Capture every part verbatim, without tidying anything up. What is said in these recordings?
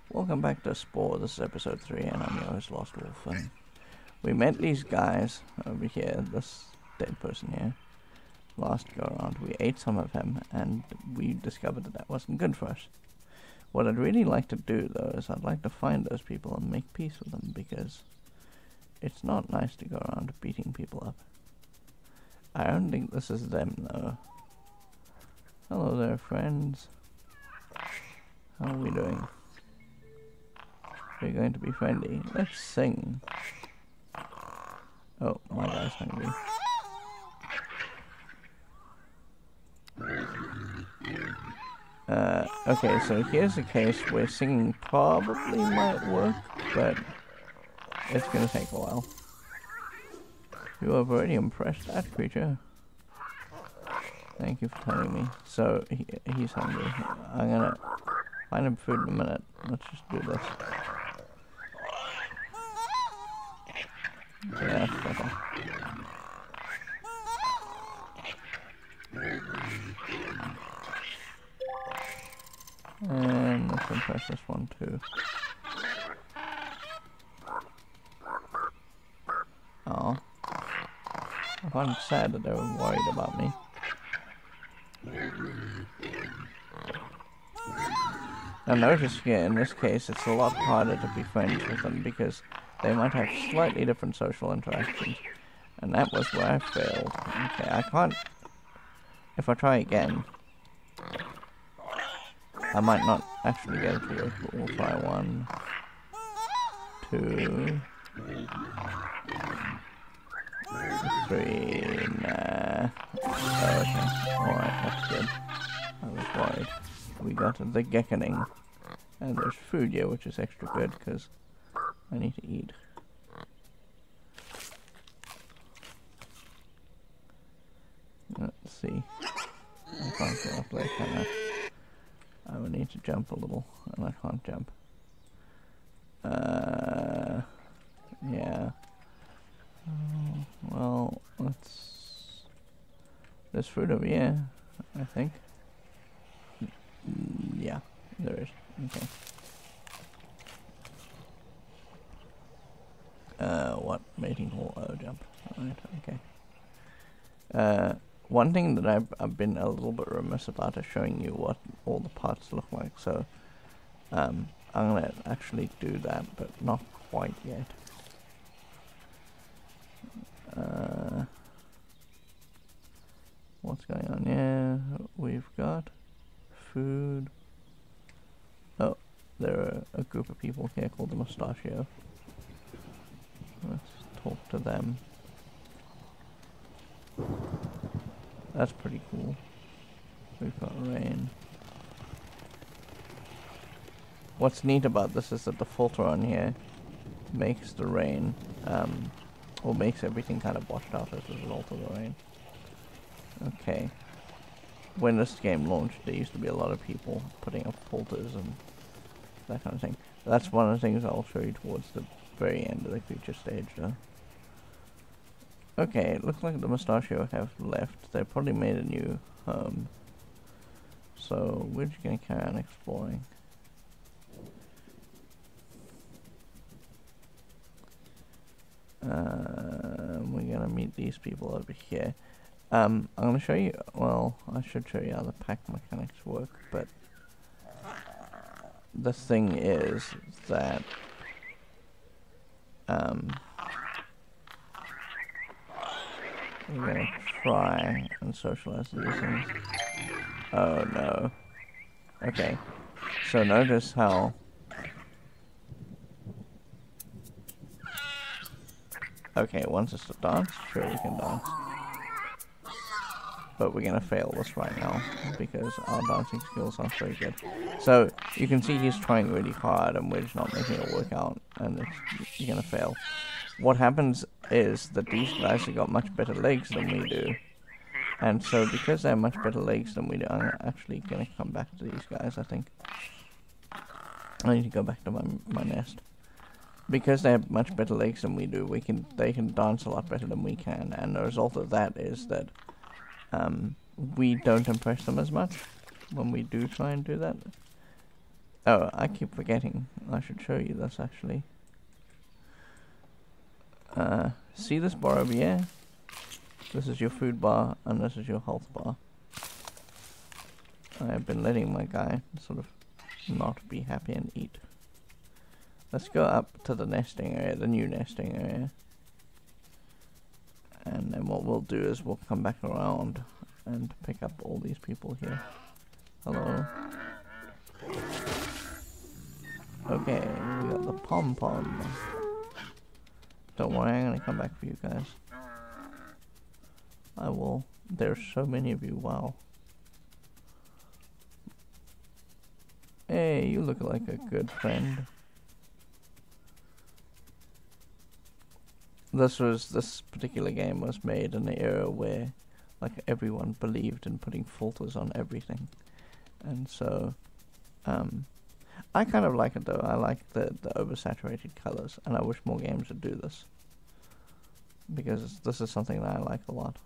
Welcome back to Spore. This is episode three, and I'm your host, lostwolfe. And we met these guys over here, this dead person here, last go around. We ate some of him, and we discovered that that wasn't good for us. What I'd really like to do, though, is I'd like to find those people and make peace with them, because it's not nice to go around beating people up. I don't think this is them, though. Hello there, friends. How are we doing? We're going to be friendly. Let's sing. Oh, my guy's hungry. Uh, okay, so here's a case where singing probably might work, but it's gonna take a while. You have already impressed that creature. Thank you for telling me. So, he, he's hungry. I'm gonna find him food in a minute. Let's just do this. Yeah, that's better. And let's impress this one too. Oh. I find it sad that they were worried about me. Now notice here, in this case, it's a lot harder to be friends with them because they might have slightly different social interactions. And that was where I failed. Okay, I can't... If I try again, I might not actually get it to work, but we'll try one, two, three, nah. Oh, okay, alright, that's good. I was worried. We got the geckoning. And there's food here, which is extra good, because I need to eat. Let's see. I can't go up there, can I? I would need to jump a little, and I can't jump. Uh, yeah. Uh, well, let's... There's food over here, I think. Yeah, there is. Okay. Uh, what? Mating hole. Oh, jump. Alright, okay. Uh, one thing that I've, I've been a little bit remiss about is showing you what all the parts look like, so um, I'm gonna actually do that, but not quite yet. Uh, what's going on here? We've got food. Oh, there are a group of people here called the Mustachio. Let's talk to them. That's pretty cool. We've got rain. What's neat about this is that the filter on here makes the rain, um, or makes everything kind of washed out as a result of the rain. Okay. When this game launched, there used to be a lot of people putting up filters and that kind of thing. That's one of the things I'll show you towards the very end of the creature stage, though. Okay, it looks like the Mustachio have left. They probably made a new home. So, we're just gonna carry on exploring. Uh, we're gonna meet these people over here. Um, I'm gonna show you, well, I should show you how the pack mechanics work, but the thing is that, um, we're gonna try and socialize these things. Oh no. Okay. So notice how okay, once it's to dance, sure we can dance. But we're gonna fail this right now because our dancing skills aren't very good. So you can see he's trying really hard and we're just not making it work out, and it's, you're gonna fail. What happens is that these guys have got much better legs than we do. And so because they have much better legs than we do, I'm actually going to come back to these guys, I think. I need to go back to my, my nest. Because they have much better legs than we do, we can they can dance a lot better than we can. And the result of that is that um, we don't impress them as much when we do try and do that. Oh, I keep forgetting. I should show you this actually. Uh, see this bar over here? This is your food bar, and this is your health bar. I have been letting my guy sort of not be happy and eat. Let's go up to the nesting area, the new nesting area. And then what we'll do is we'll come back around and pick up all these people here. Hello. Okay, we got the pom-pom. Don't worry, I'm gonna come back for you guys. I will. There's so many of you, wow. Hey, you look like a good friend. This was, this particular game was made in an era where, like, everyone believed in putting filters on everything. And so, um, I kind of like it though. I like the, the oversaturated colors, and I wish more games would do this. Because this is something that I like a lot.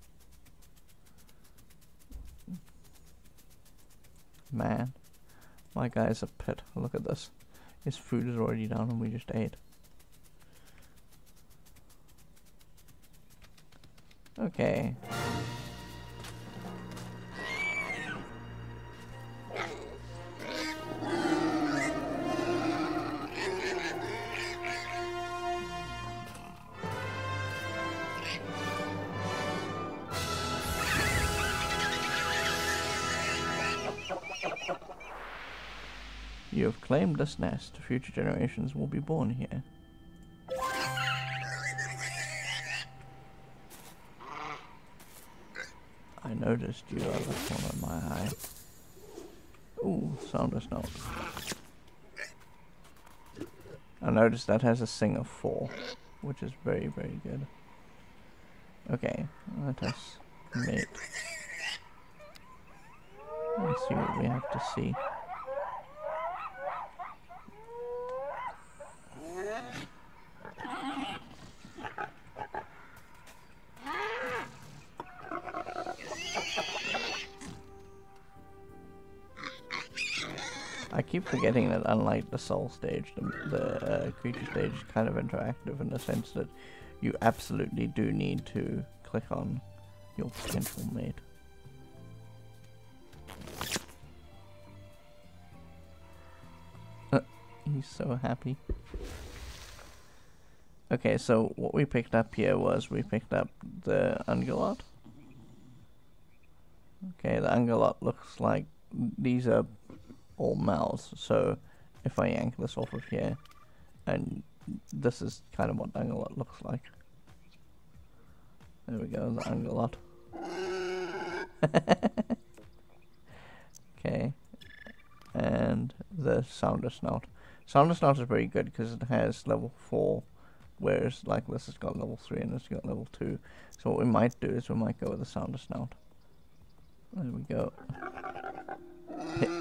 Man, my guy's a pit. Look at this. His food is already done and we just ate. Okay. You have claimed this nest. Future generations will be born here. I noticed you out of the corner of my eye. Ooh, sound us note. I noticed that has a sing of four, which is very, very good. Okay, let us mate. Let's see what we have to see. I keep forgetting that unlike the soul stage, the, the uh, creature stage is kind of interactive in the sense that you absolutely do need to click on your potential mate. He's so happy. Okay, so what we picked up here was we picked up the ungulate. Okay, the ungulate looks like these are all mouths, so if I yank this off of here, and this is kind of what the ungulate looks like. There we go, the ungulate. Okay, and the sounder snout. Sounder snout is very good because it has level four, whereas like this has got level three and it's got level two. So what we might do is we might go with the sounder snout. There we go. Hit.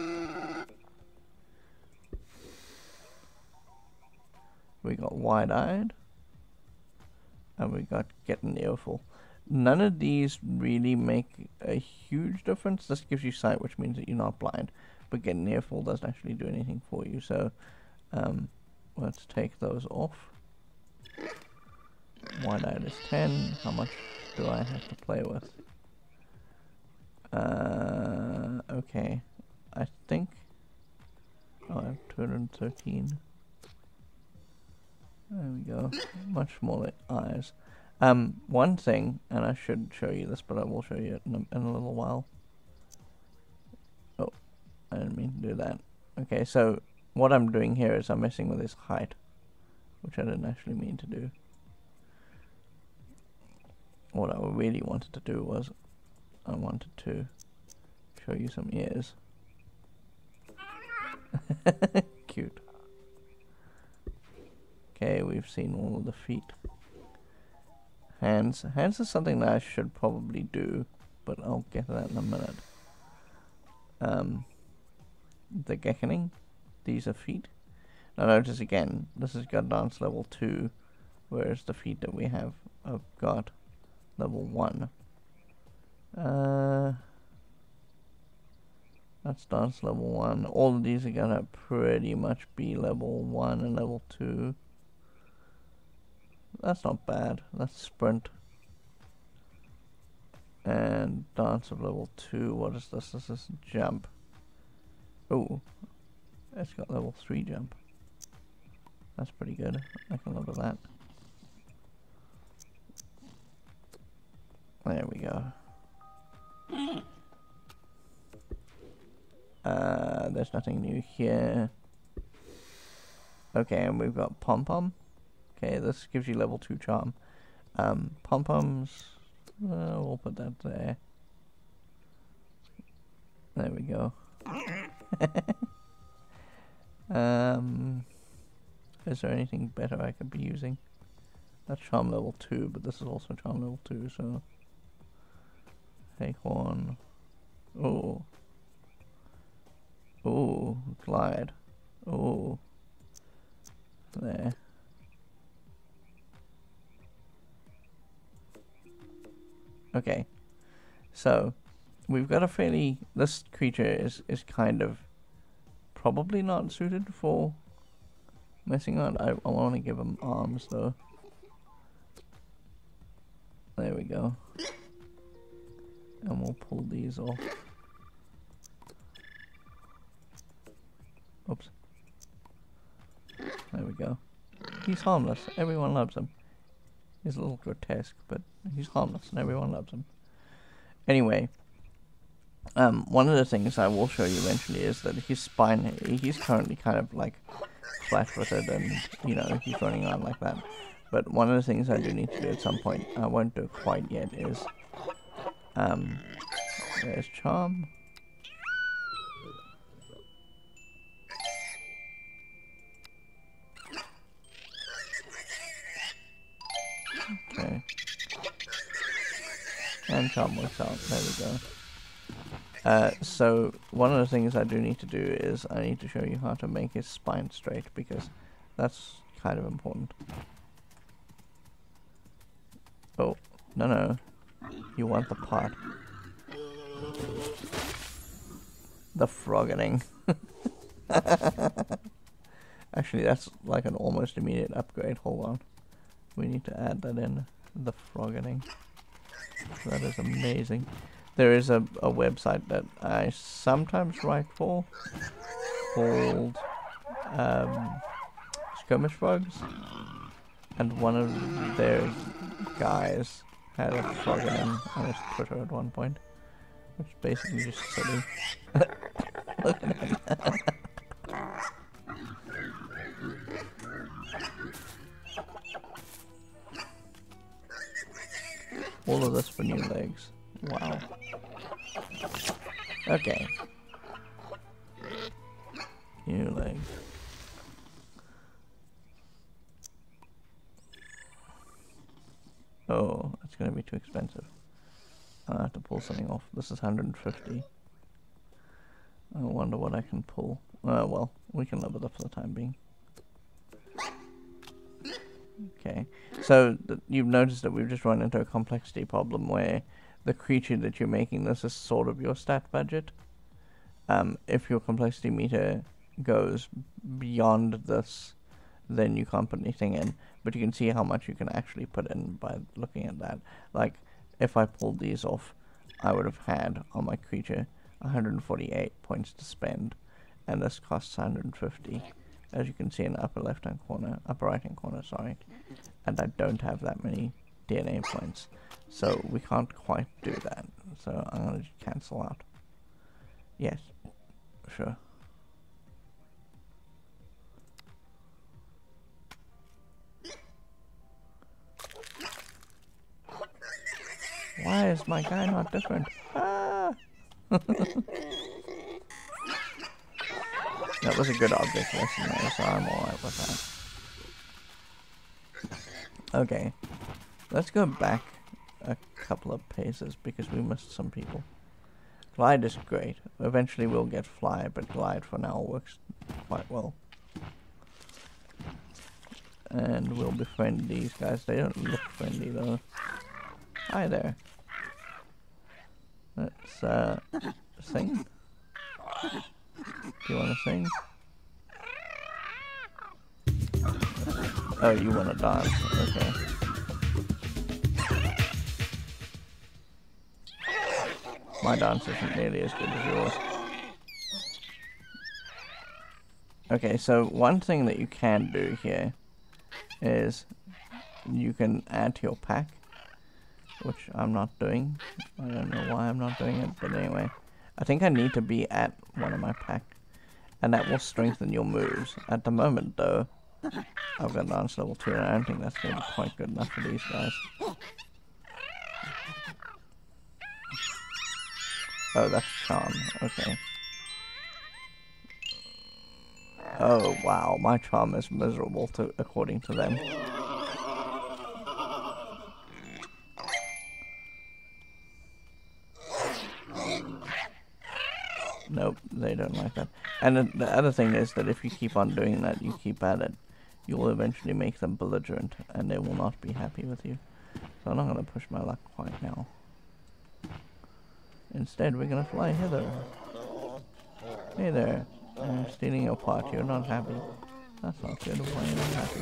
We got wide-eyed, and we got get an earful. None of these really make a huge difference. This gives you sight, which means that you're not blind, but get an earful doesn't actually do anything for you. So um, let's take those off. Wide-eyed is ten. How much do I have to play with? Uh, okay, I think oh, I have two hundred thirteen. There we go. Much smaller eyes. Um, one thing, and I should show you this, but I will show you it in a, in a little while. Oh, I didn't mean to do that. Okay, so what I'm doing here is I'm messing with his height, which I didn't actually mean to do. What I really wanted to do was I wanted to show you some ears. Cute. Okay, we've seen all of the feet. Hands. Hands is something that I should probably do, but I'll get to that in a minute. Um, the geckoning. These are feet. Now notice again, this has got dance level two, whereas the feet that we have have got level one. Uh, That's dance level one. All of these are gonna pretty much be level one and level two. That's not bad. That's sprint. And dance of level two. What is this? This is jump. Oh, it's got level three jump. That's pretty good. I can live with that. There we go. Uh, there's nothing new here. Okay, and we've got pom pom. Okay, this gives you level two charm. Um, pom poms. Uh, we'll put that there. There we go. um, is there anything better I could be using? That's charm level two, but this is also charm level two, so. Acorn. Oh. Oh, glide. Oh. There. Okay. So, we've got a fairly... This creature is, is kind of probably not suited for messing around. I, I want to give him arms, though. There we go. And we'll pull these off. Oops. There we go. He's harmless. Everyone loves him. He's a little grotesque, but he's harmless and everyone loves him. Anyway, um, one of the things I will show you eventually is that his spine, he's currently kind of like flat-footed and, you know, he's running around like that. But one of the things I do need to do at some point, I won't do it quite yet, is, um, there's charm. Okay. And charm works out. There we go. Uh, so, one of the things I do need to do is I need to show you how to make his spine straight, because that's kind of important. Oh, no, no. You want the pot. The froggening. Actually, that's like an almost immediate upgrade. Hold on. We need to add that in. The froggening. That is amazing. There is a, a website that I sometimes write for called um, Skirmish Frogs, and one of their guys had a froggening on his Twitter at one point, which is basically just silly. Look at him. All of this for new legs. Wow. Okay. New legs. Oh, that's going to be too expensive. I have to pull something off. This is one hundred fifty. I wonder what I can pull. Uh, well, we can live with it for the time being. Okay, so th you've noticed that we've just run into a complexity problem where the creature that you're making this is sort of your stat budget. Um, if your complexity meter goes beyond this, then you can't put anything in. But you can see how much you can actually put in by looking at that. Like, if I pulled these off, I would have had on my creature one hundred forty-eight points to spend, and this costs one hundred fifty. As you can see in the upper left hand corner, upper right hand corner, sorry. And I don't have that many D N A points. So we can't quite do that. So I'm going to just cancel out. Yes, sure. Why is my guy not different? Ah! That was a good object lesson there, so I'm alright with that. Okay, let's go back a couple of paces because we missed some people. Glide is great. Eventually we'll get fly, but glide for now works quite well. And we'll befriend these guys. They don't look friendly though. Hi there. Let's uh sing. Do you want to sing? Oh, you want to dance. Okay. My dance isn't nearly as good as yours. Okay, so one thing that you can do here is you can add to your pack, which I'm not doing. I don't know why I'm not doing it, but anyway. I think I need to be at one of my pack, and that will strengthen your moves. At the moment, though, I've got dance level two, and I don't think that's going to be quite good enough for these guys. Oh, that's charm. Okay. Oh, wow. My charm is miserable, to, according to them. Nope, they don't like that. And the, the other thing is that if you keep on doing that, you keep at it, you will eventually make them belligerent, and they will not be happy with you. So I'm not going to push my luck quite now. Instead, we're going to fly hither. Hey there. I'm stealing your pot. You're not happy. That's not good. Why are you not happy?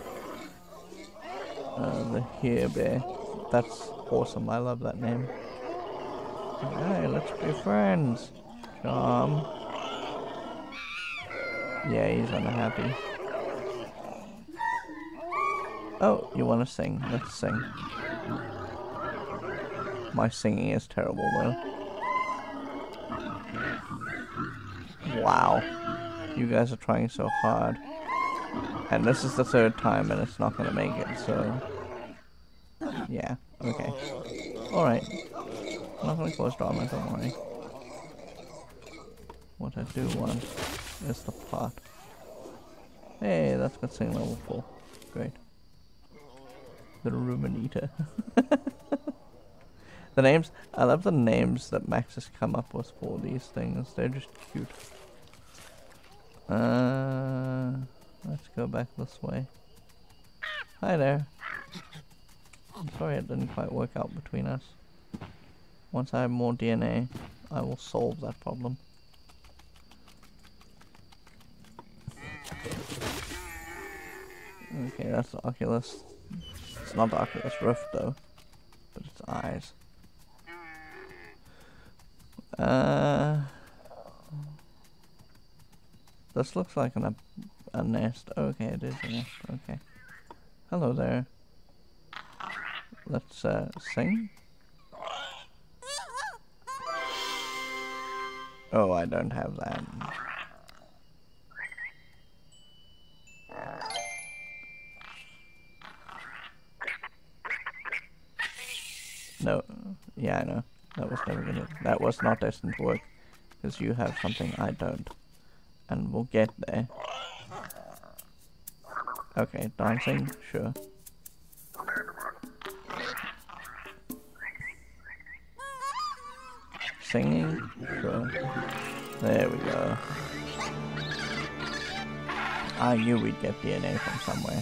Uh, the here bear. That's awesome. I love that name. Hey, let's be friends. Charm. Yeah, he's unhappy. Oh, you want to sing? Let's sing. My singing is terrible, though. Wow. You guys are trying so hard. And this is the third time, and it's not going to make it, so... Yeah, okay. Alright. I'm not going to cause drama, don't worry. What I do want is the pot. Hey, that's got sing level four. Great. The Ruminator. The names, I love the names that Max has come up with for these things. They're just cute. Uh, let's go back this way. Hi there. I'm sorry it didn't quite work out between us. Once I have more D N A, I will solve that problem. Okay, that's the Oculus. It's not the Oculus Rift though, but it's eyes. Uh, this looks like an, a, a nest. Okay, it is a nest. Okay. Hello there. Let's uh, sing. Oh, I don't have that. No. Yeah, I know. That was never gonna. That was not destined to work, because you have something I don't, and we'll get there. Okay, dancing, sure. Singing, sure. There we go. I knew we'd get D N A from somewhere.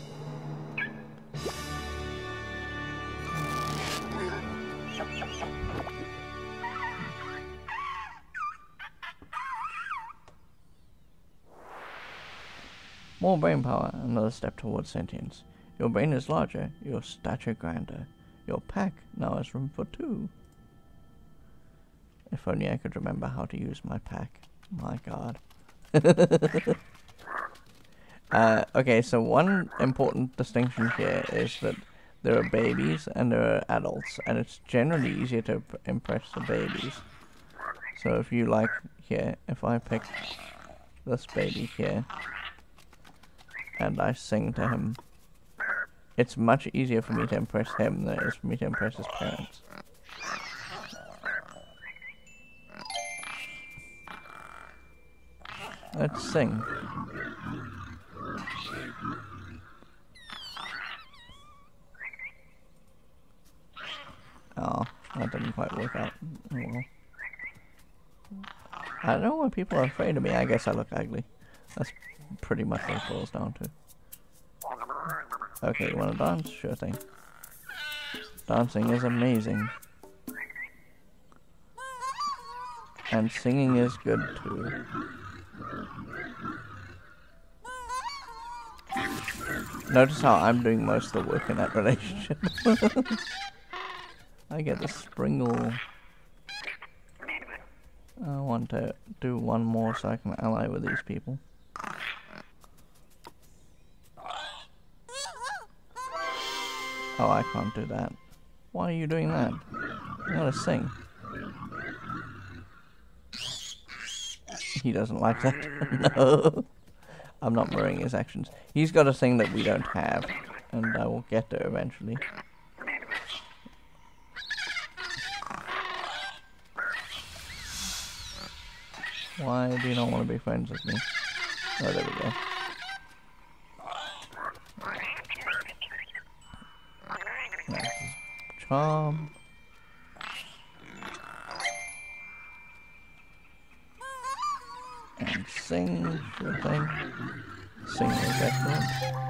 More brain power, another step towards sentience. Your brain is larger, your stature grander. Your pack now has room for two. If only I could remember how to use my pack. My god. uh, okay, so one important distinction here is that there are babies and there are adults, and it's generally easier to impress the babies. So if you like, here, if I pick this baby here, and I sing to him, it's much easier for me to impress him than it is for me to impress his parents. Let's sing. Oh, that didn't quite work out. Oh well. I don't know why people are afraid of me. I guess I look ugly. That's pretty much what it boils down to. Okay, you wanna dance? Sure thing. Dancing is amazing. And singing is good too. Notice how I'm doing most of the work in that relationship. I get the Springle. I want to do one more so I can ally with these people. Oh, I can't do that. Why are you doing that? I gotta sing. He doesn't like that. No. I'm not mirroring his actions. He's got a thing that we don't have, and I will get there eventually. Why do you not want to be friends with me? Oh, there we go. That's charm. And sing, sure thing. Sing is excellent.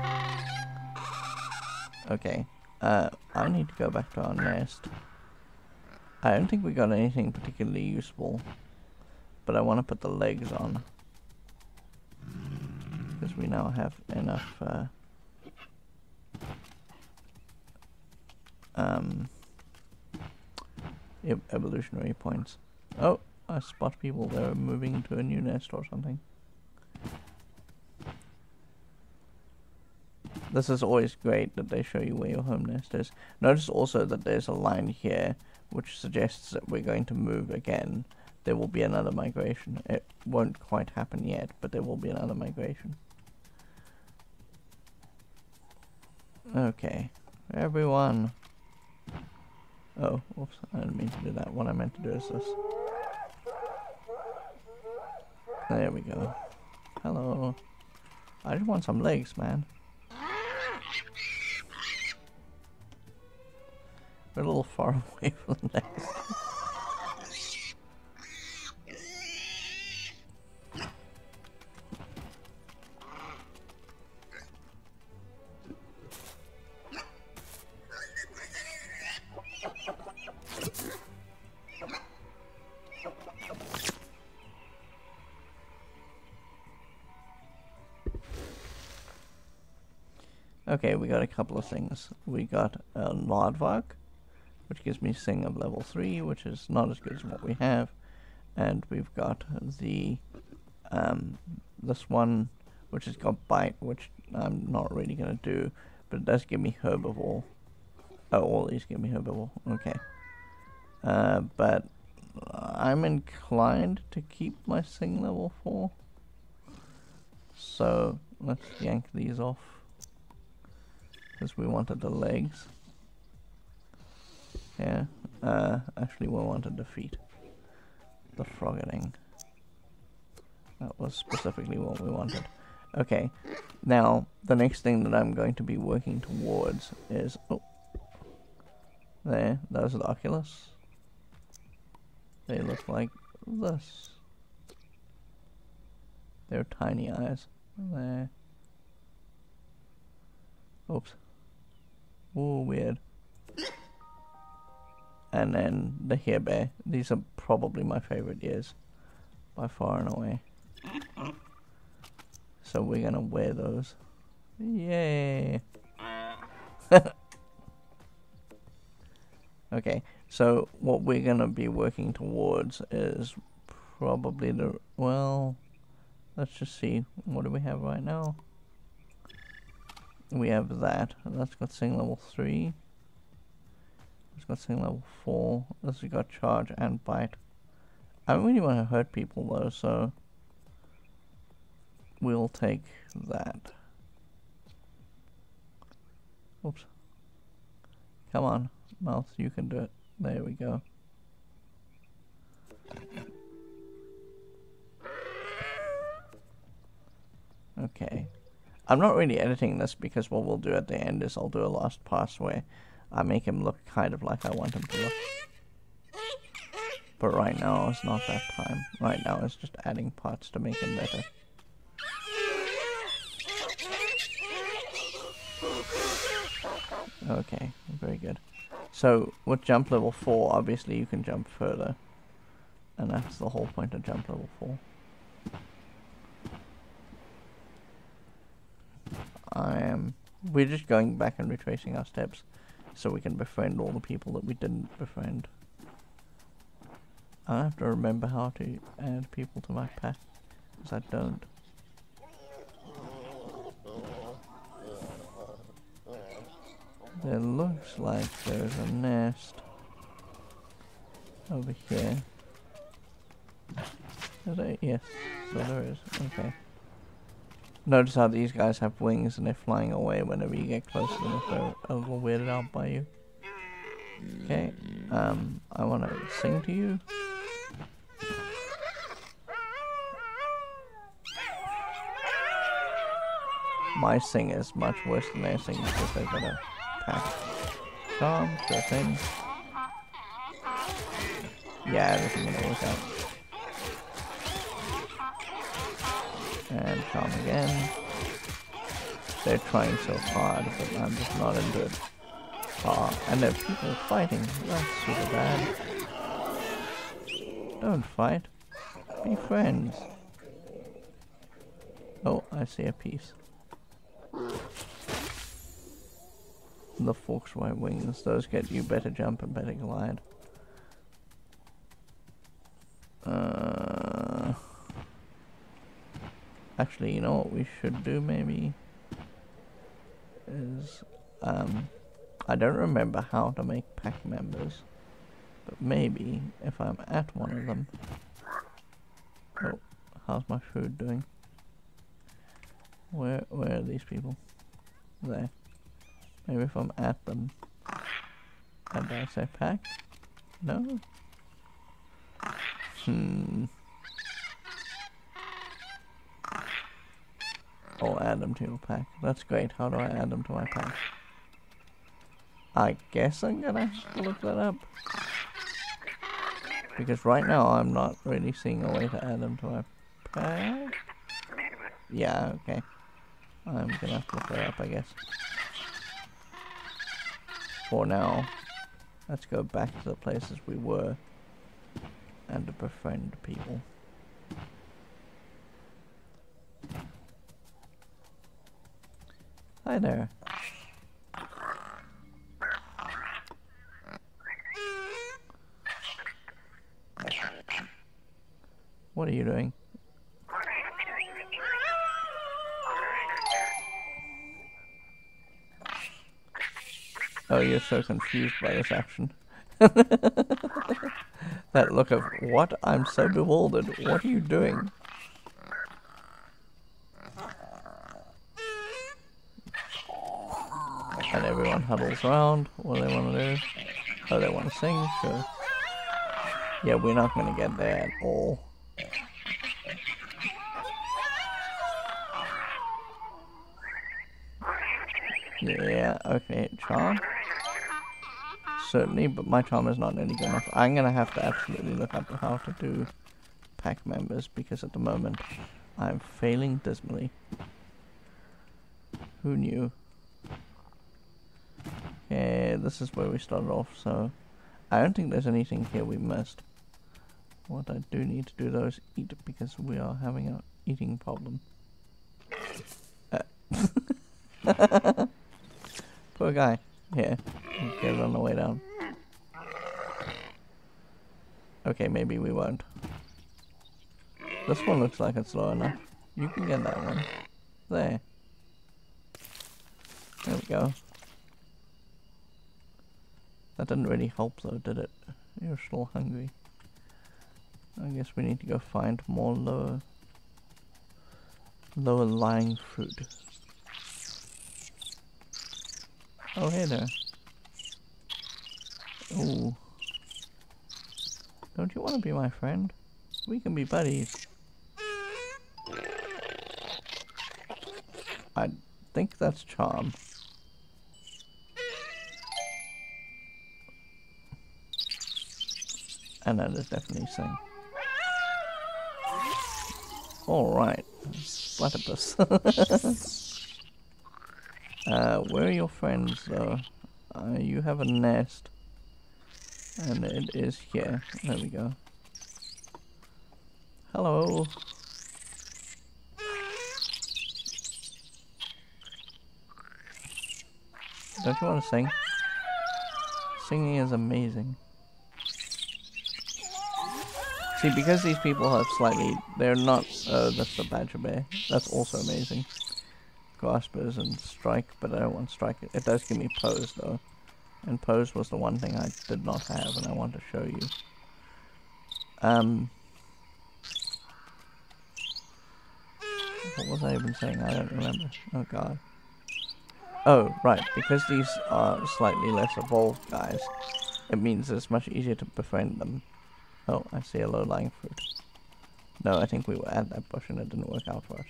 Okay, uh, I need to go back to our nest. I don't think we got anything particularly useful, but I want to put the legs on. Because we now have enough, uh, um, ev evolutionary points. Oh! I spot people that are moving to a new nest or something. This is always great that they show you where your home nest is. Notice also that there's a line here which suggests that we're going to move again. There will be another migration. It won't quite happen yet, but there will be another migration. Okay, everyone. Oh, oops, I didn't mean to do that. What I meant to do is this. There we go. Hello. I just want some legs, man. We're a little far away from the nest. Okay, we got a couple of things. We got a Lodvark, which gives me Sing of level three, which is not as good as what we have. And we've got the, um, this one, which has got Bite, which I'm not really going to do, but it does give me Herbivore. Oh, all these give me Herbivore. Okay. Uh, but I'm inclined to keep my Sing level four. So, let's yank these off. Because we wanted the legs. Yeah. Uh, actually, we wanted the feet. The froggeting. That was specifically what we wanted. Okay. Now, the next thing that I'm going to be working towards is... Oh. There. Those are the Oculus. They look like this. They're tiny eyes. There. Oops. Ooh, weird. And then the Hair Bear. These are probably my favorite ears. By far and away. So we're gonna wear those. Yay! Okay, so what we're gonna be working towards is probably the... Well, let's just see. What do we have right now? We have that. That's got Sing level three. It's got Sing level four. This has got Charge and Bite. I don't really want to hurt people though, so we'll take that. Oops. Come on, Mouth, you can do it. There we go. Okay. I'm not really editing this because what we'll do at the end is I'll do a last pass where I make him look kind of like I want him to look. But right now it's not that time. Right now it's just adding parts to make him better. Okay, very good. So with jump level four, obviously you can jump further. And that's the whole point of jump level four. I am... We're just going back and retracing our steps so we can befriend all the people that we didn't befriend. I have to remember how to add people to my pack, because I don't. There looks like there's a nest over here. Is there? Yes, so there is. Okay. Notice how these guys have wings and they're flying away whenever you get close to them if they're a little weirded out by you. Okay, um, I want to sing to you. My sing is much worse than their sing because they've got a pack. Charm, sure thing. Yeah, everything gonna work out. And charm again. They're trying so hard, but I'm just not into it. Ah, and there are people fighting. That's super bad. Don't fight. Be friends. Oh, I see a piece. The fork's white wings. Those get you better jump and better glide. Uh, actually, you know what we should do maybe? Is, um, I don't remember how to make pack members, but maybe if I'm at one of them. Oh, how's my food doing? Where, where are these people? There. Maybe if I'm at them. And I say pack? No? Hmm. I'll add them to your pack. That's great. How do I add them to my pack? I guess I'm gonna have to look that up. Because right now I'm not really seeing a way to add them to my pack. Yeah, okay. I'm gonna have to look that up, I guess. For now, let's go back to the places we were and to befriend people. Hi there. What are you doing? Oh, you're so confused by this action. That look of, what? I'm so bewildered. What are you doing? And everyone huddles around. What do they want to do? Oh, they want to sing? Sure. Yeah, we're not going to get there at all. Yeah, okay, charm. Certainly, but my charm is not any good enough. I'm gonna have to absolutely look up how to do pack members because at the moment I'm failing dismally. Who knew? Okay, this is where we started off, so I don't think there's anything here we missed. What I do need to do though is eat because we are having an eating problem. Uh. Poor guy. Here, get it on the way down. Okay, maybe we won't. This one looks like it's low enough. You can get that one. There. There we go. That didn't really help though, did it? You're still hungry. I guess we need to go find more lower, lower lying fruit. Oh, hey there. Ooh. Don't you want to be my friend? We can be buddies. I think that's charm. And that is definitely sing. Alright. Platypus. Uh, where are your friends though? Uh, you have a nest. And it is here. There we go. Hello. Don't you want to sing? Singing is amazing. See, because these people have slightly... They're not... Oh, that's the badger bear. That's also amazing. Graspers and strike, but I don't want strike. It does give me pose, though. And pose was the one thing I did not have, and I want to show you. Um... What was I even saying? I don't remember. Oh, God. Oh, right. Because these are slightly less evolved guys, it means it's much easier to befriend them. Oh, I see a low-lying fruit. No, I think we were at that bush and it didn't work out for us.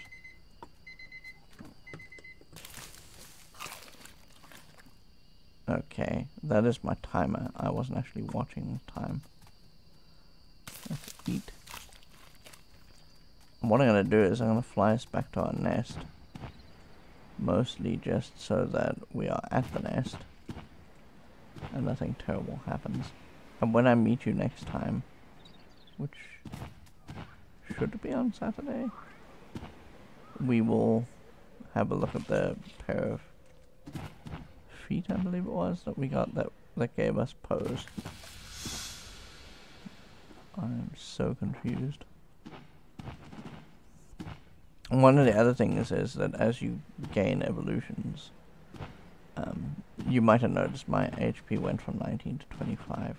Okay, that is my timer. I wasn't actually watching time. Let's eat. And what I'm going to do is I'm going to fly us back to our nest. Mostly just so that we are at the nest. And nothing terrible happens. And when I meet you next time, which should be on Saturday, we will have a look at the pair of feet, I believe it was, that we got that, that gave us pose. I'm so confused. And one of the other things is that as you gain evolutions, um, you might have noticed my H P went from nineteen to twenty-five.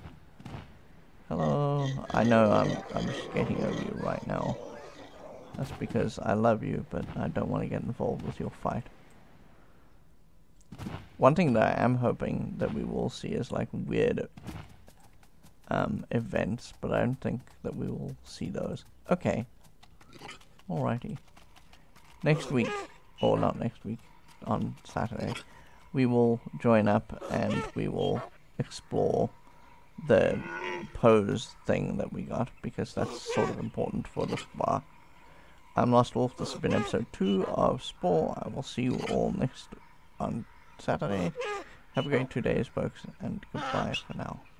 Hello, I know I'm, I'm skating over you right now. That's because I love you, but I don't want to get involved with your fight. One thing that I am hoping that we will see is like weird um, events, but I don't think that we will see those. Okay. Alrighty. Next week, or not next week, on Saturday, we will join up and we will explore the pose thing that we got, because that's sort of important for the Spore. I'm lostwolfe, this has been episode two of Spore. I will see you all next on Saturday. Have a great two days, folks, and goodbye for now.